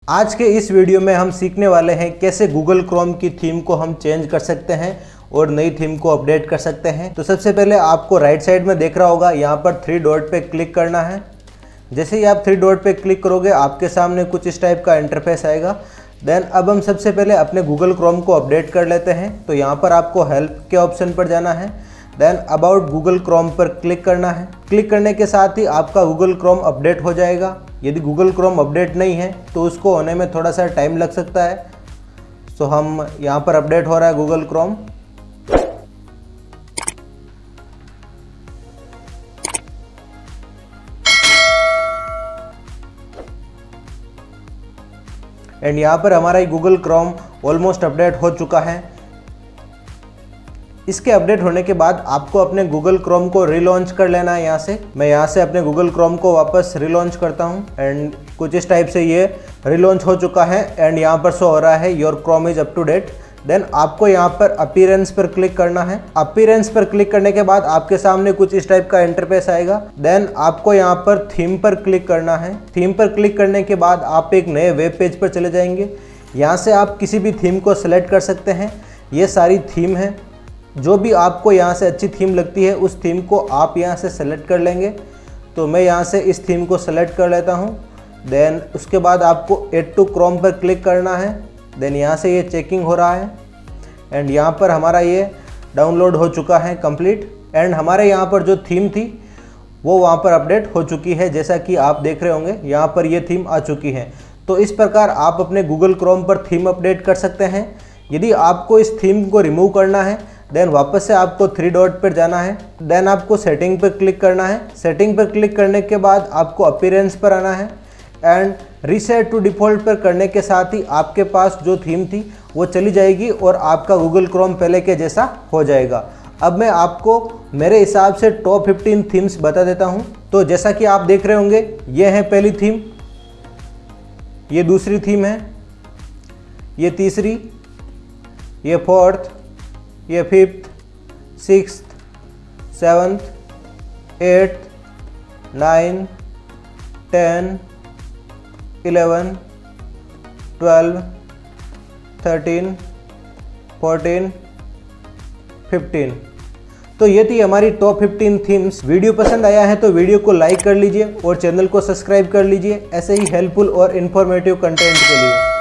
आज के इस वीडियो में हम सीखने वाले हैं कैसे गूगल क्रोम की थीम को हम चेंज कर सकते हैं और नई थीम को अपडेट कर सकते हैं। तो सबसे पहले आपको राइट साइड में देख रहा होगा, यहाँ पर 3 डॉट पे क्लिक करना है। जैसे ही आप 3 डॉट पे क्लिक करोगे आपके सामने कुछ इस टाइप का इंटरफेस आएगा। देन अब हम सबसे पहले अपने गूगल क्रोम को अपडेट कर लेते हैं। तो यहाँ पर आपको हेल्प के ऑप्शन पर जाना है। देन अबाउट गूगल क्रोम पर क्लिक करना है। क्लिक करने के साथ ही आपका गूगल क्रोम अपडेट हो जाएगा। यदि गूगल क्रोम अपडेट नहीं है तो उसको होने में थोड़ा सा टाइम लग सकता है। सो हम यहाँ पर अपडेट हो रहा है गूगल क्रोम। एंड यहाँ पर हमारा ये गूगल क्रोम ऑलमोस्ट अपडेट हो चुका है। इसके अपडेट होने के बाद आपको अपने गूगल क्रोम को रीलॉन्च कर लेना है। यहाँ से मैं यहाँ से अपने गूगल क्रोम को वापस रीलॉन्च करता हूँ एंड कुछ इस टाइप से ये रीलॉन्च हो चुका है। एंड यहाँ पर शो हो रहा है your Chrome is up to date. Then आपको यहाँ पर अपीयरेंस पर क्लिक करना है। अपीयरेंस पर क्लिक करने के बाद आपके सामने कुछ इस टाइप का इंटरफेस आएगा। देन आपको यहाँ पर थीम पर क्लिक करना है। थीम पर क्लिक करने के बाद आप एक नए वेब पेज पर चले जाएंगे। यहाँ से आप किसी भी थीम को सिलेक्ट कर सकते हैं। ये सारी थीम है, जो भी आपको यहाँ से अच्छी थीम लगती है उस थीम को आप यहाँ से सेलेक्ट कर लेंगे। तो मैं यहाँ से इस थीम को सेलेक्ट कर लेता हूँ। देन उसके बाद आपको ऐड टू क्रोम पर क्लिक करना है। देन यहाँ से ये चेकिंग हो रहा है एंड यहाँ पर हमारा ये डाउनलोड हो चुका है कंप्लीट। एंड हमारे यहाँ पर जो थीम थी वो वहाँ पर अपडेट हो चुकी है। जैसा कि आप देख रहे होंगे यहाँ पर ये थीम आ चुकी है। तो इस प्रकार आप अपने गूगल क्रोम पर थीम अपडेट कर सकते हैं। यदि आपको इस थीम को रिमूव करना है देन वापस से आपको 3 डॉट पर जाना है। देन आपको सेटिंग पर क्लिक करना है। सेटिंग पर क्लिक करने के बाद आपको अपीयरेंस पर आना है एंड रीसेट टू डिफ़ॉल्ट पर करने के साथ ही आपके पास जो थीम थी वो चली जाएगी और आपका गूगल क्रोम पहले के जैसा हो जाएगा। अब मैं आपको मेरे हिसाब से टॉप 15 थीम्स बता देता हूँ। तो जैसा कि आप देख रहे होंगे, ये है पहली थीम, ये दूसरी थीम है, ये तीसरी, ये फोर्थ, ये 5th, 6th, 7th, 8th, 9, 10, 11, 12, 13, 14, 15। तो ये थी हमारी टॉप 15 थीम्स। वीडियो पसंद आया है तो वीडियो को लाइक कर लीजिए और चैनल को सब्सक्राइब कर लीजिए ऐसे ही हेल्पफुल और इन्फॉर्मेटिव कंटेंट के लिए।